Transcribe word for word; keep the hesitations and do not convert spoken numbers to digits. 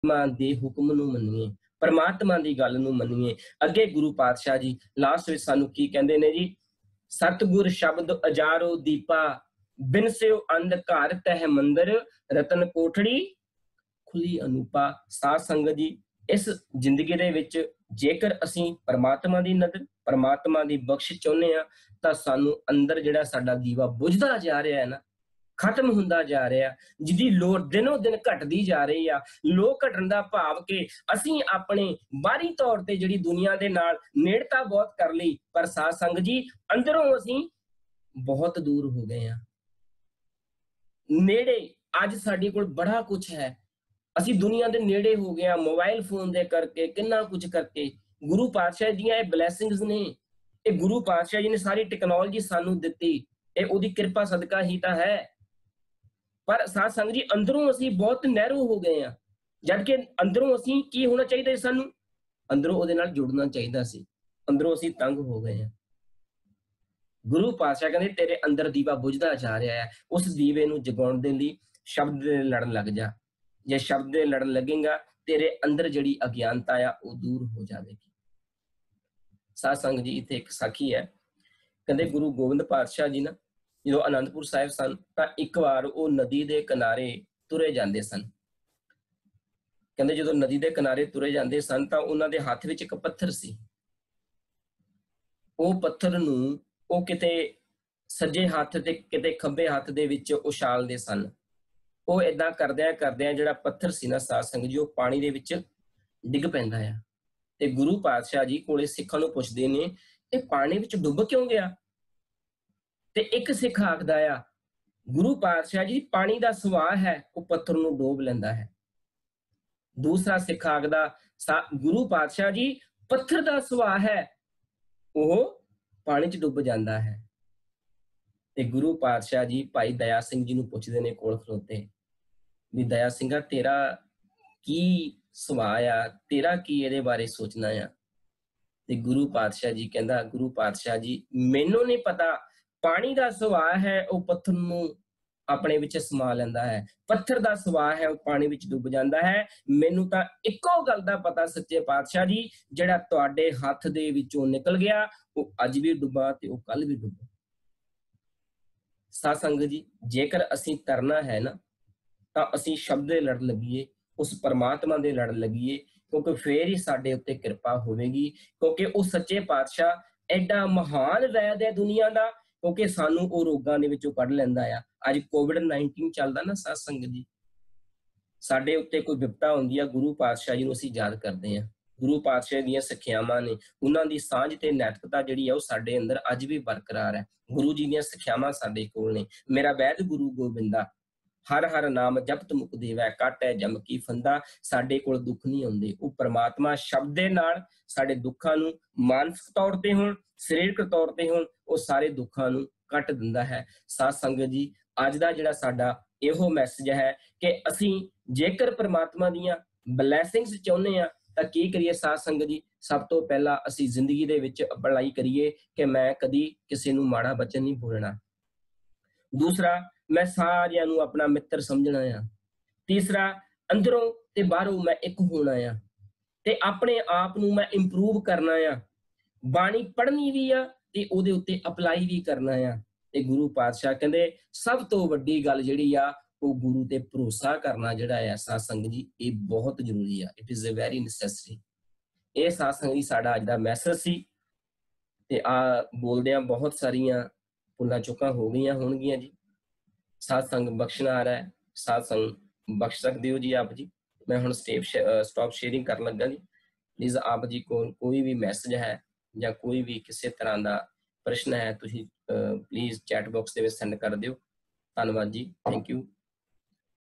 ਮਾਂ ਦੇ ਹੁਕਮ ਨੂੰ ਮੰਨੀਏ, परमात्मा की गल नूं मन्नीए। अगे गुरु पातशाह जी लास्ट में सानू की कहंदे ने जी, सतगुर शब्द अजारो दीपा, बिन सेव अंधकार तह मंदिर, रतन कोठड़ी खुली अनूपा। साध संगत जी, इस जिंदगी दे विच जेकर असीं परमात्मा दी नदर, परमात्मा दी बख्श चाहुंदे आ, तां सानू अंदर जिहड़ा साडा दीवा बुझदा जा रिहा है ना, खत्म हुंदा जा रहा, जिहदी लोड़ दिनों दिन घटदी जा रही आ। लोड़ घटण दा भाव कि असीं अपने बाहरी तौर ते जिहड़ी दुनिया दे नाल नेड़ता बहुत कर लई, पर साध संगत जी अंदरों असीं बहुत दूर हो गए हैं। नेड़े अज साडे कोल बड़ा कुछ है, असीं दुनिया दे नेड़े हो गए हैं मोबाइल फोन दे करके, किन्ना कुछ करके। गुरु पातशाह दियां इह ब्लैसिंग्स ने, इह गुरु पातशाह जी ने सारी टेक्नोलॉजी सानू दित्ती, इह उहदी किरपा सदका ही तां है। पर साध संगत जी अंदरों असीं बहुत नैरो हो गए हैं, जबकि अंदरों असीं की होना चाहिए सानू, अंदरों उहदे नाल जुड़ना चाहिए सी, अंदरों असीं तंग हो गए हैं। गुरु पातशाह कहंदे तेरे अंदर दीवा बुझदा जा रहा है, उस दीवे नूं जगाउण दे लई शब्द दे लड़न लग जा। जे शब्द दे लड़न लगेगा, तेरे अंदर जिहड़ी अज्ञानता आ वो दूर हो जाएगी। साध संगत जी इत्थे एक साखी है, कहंदे गुरु गोबिंद पातशाह जी ना जो आनंदपुर साहिब सन, तां एक बार वो नदी के किनारे तुरे जाते सन। कहते जो नदी के किनारे तुरे जाते सन तां उन्हां दे हाथ विच एक पत्थर सी। वो पत्थर नूं वो किते सज्जे हाथ ते किते खब्बे हाथ दे विच उछालदे सन। वो इदां करदिआं करदिआं जिहड़ा पत्थर सी ना साध संगत जी, वो पानी दे विच डिग पैंदा आ। ते गुरु पातशाह जी कोले सिखां नूं पुछदे ने, ये पानी विच डुੱਬ क्यों गया? ते एक सिख आखदा आ, गुरु पातशाह जी पानी का सुभाव है वो पत्थर नूं डोब लैंदा है। दूसरा सिख आखदा, गुरु पातशाह जी पत्थर का सुभाव है वो पानी च डुੱਬ जांदा है। ते गुरु पातशाह जी भाई दया सिंह जी नूं पुछदे ने कोल खलोते, भी दया सिंघा तेरा की सुभाव आ, तेरा की इहदे बारे सोचना आ? ते गुरु पातशाह जी कहंदा, गुरु पातशाह जी मैनूं नहीं पता, पानी का सुभाव है वो पत्थर नूं अपने विच समा लैंदा है, पत्थर का सुभाव है वो पानी विच डुੱਬ जांदा है। मैनूं तां इक्को गल दा पता सच्चे पातशाह जी, जिहड़ा तुहाडे हत्थ दे विचों निकल गया वो अज भी डुੱਬਾ ते वो कल भी डुੱਬਾ। साध संगत जी जेकर असीं तरना है ना, तां असीं शब्द दे लड़ लगीए, उस परमात्मा दे लड़ लगीए, क्योंकि फिर ही साडे उत्ते किरपा होवेगी। क्योंकि वो सच्चे पातशाह एडा महान वैद है दुनिया का, क्योंकि सानू वो रोगां दे विचों कढ लैंदा आ। अज कोविड नाइनटीन चलदा ना साध संगत जी, साडे उत्ते कोई विपता हुंदी है, गुरु पातशाह जी नूं असीं याद करदे हां। गुरु पातशाह दीयां सिक्ख्यावां ने, उन्हां दी सांझ ते नैतिकता जिहड़ी है वो साडे अंदर अज भी बरकरार है। गुरु जी दीयां सिक्ख्यावां साडे कोल ने, मेरा वैद गुरु गोबिंदा, हर हर नाम जपत मुक देवै, कट है जम की फंदा। साडे कोल दुख नहीं आउंदे, वो परमात्मा शब्द दे नाल साडे दुखां नूं मानसिक तौर ते होण, सरीरक तौर ते होण, वो सारे दुखां नूं कट दिंदा है। साध संगत जी अज दा जिहड़ा साडा इहो मैसेज है कि असीं जेकर परमात्मा दीयां ब्लैसिंग्स चाहुंदे आ तां की करिए साध संगत जी? सब तो पहला असीं जिंदगी दे विच भलाई करिए कि मैं कदी किसी नूं माड़ा वचन नहीं बोलना। दूसरा, मैं सारियां नूं अपना मित्र समझना आ। तीसरा, अंदरों ते बाहरों मैं एक होना आ ते अपने आप नूं मैं इंप्रूव करना आ। बाणी पढ़नी भी आ ते उहदे उत्ते अप्लाई भी करना आ। ते गुरु पातशाह कहंदे सब तो वड्डी गल जिहड़ी आ वो गुरु ते भरोसा करना जिहड़ा है साध संगत जी, ये बहुत जरूरी आ। It is a very necessary. ये साध संगत जी साडा अज दा मैसेज सी। ते आ बोलदियां बहुत सारियां भुल्लां चुकां हो गईयां होणगीਆਂ जी। साध संग बख्शना आ रहा है, साध संग बख्श सकते हो जी आप जी। मैं हुण स्टेप स्टॉप शेयरिंग कर लगा जी। प्लीज़ आप जी को कोई भी मैसेज है या कोई भी किसी तरह का प्रश्न है, तुसीं प्लीज़ चैट बॉक्स दे विच सेंड कर दिओ। धन्नवाद जी, थैंक यू।